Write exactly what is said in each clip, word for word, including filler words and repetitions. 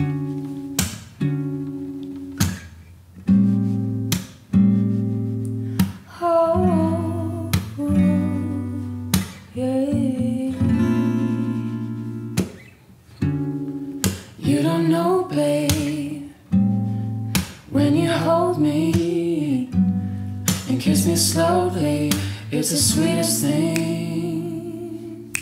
Oh, yeah. You don't know, babe, when you hold me and kiss me slowly, it's the sweetest thing,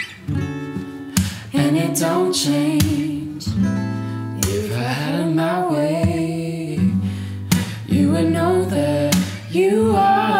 and it don't change. If I had it my way, you would know that you are.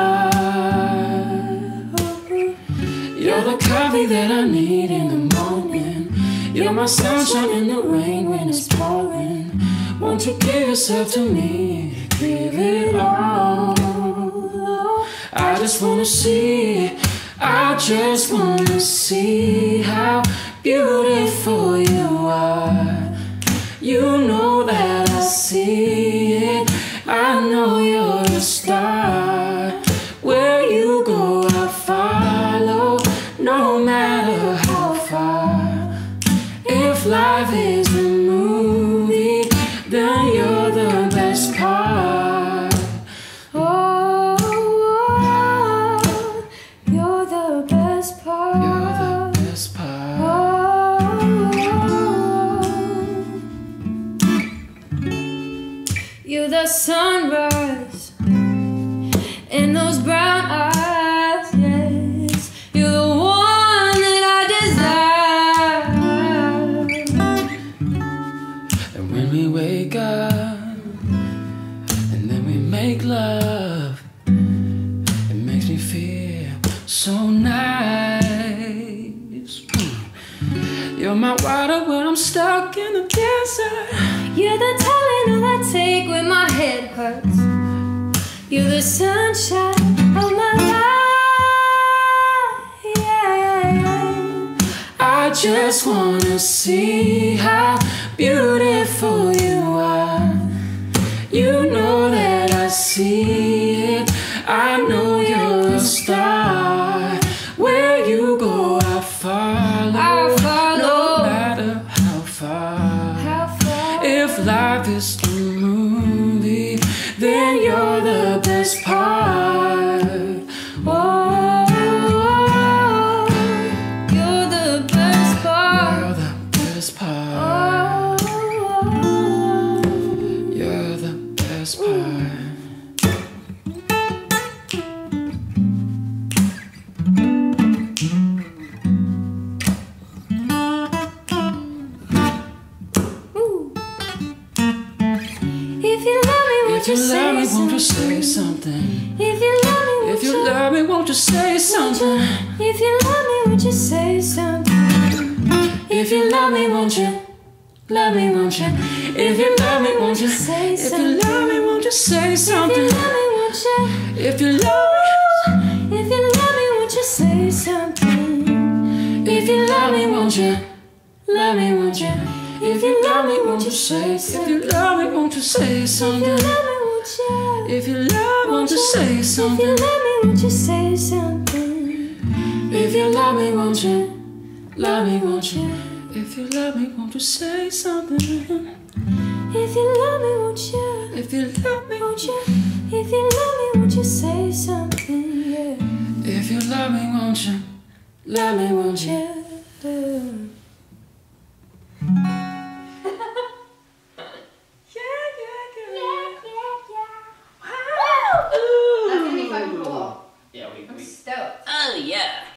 You're the coffee that I need in the morning. You're my sunshine in the rain when it's pouring. Won't you give yourself to me? Give it all. I just wanna see, I just wanna see how beautiful you are. You know that I see it, I know you're a star. Where you go, I follow, no matter how far. If life is a movie, then you're the best part. Oh, you're the best part. You're the best part. Oh, you're the sunrise in those brown eyes, yes. You're the one that I desire. And when we wake up and then we make love, it makes me feel so nice. You're my water when I'm stuck in the desert. You're the Tylenol I take when my head hurts. You're the sunshine of my life, yeah. I just wanna see how beautiful you are. You know that I see it, I know you're a star. Where you go, I follow, I follow. No matter how far. How far. If life is a movie, then you're the best part. Oh, you're the best part. You're the best part. Oh, you're the best part. If you love me, won't you say something? Won't you say something? If you love me, if you love me, won't you say something? If you love me, won't you say something? If you love me, won't you? Love me, won't you? If you love me, won't you say something? If you love me, won't you say something? If you love me, if you love me, won't you say something? If you love me, won't you? Love me, won't you? If you love me, won't you say something? If you love me, won't you say something? If you love me, won't you say something? If you love me, won't you say something? If you love me, won't you? Love me, won't you? If you love me, won't you say something? If you love me, won't you? If you love me, won't you? If you love me, won't you say something? Yeah. If you love me, won't you? Love me, won't you?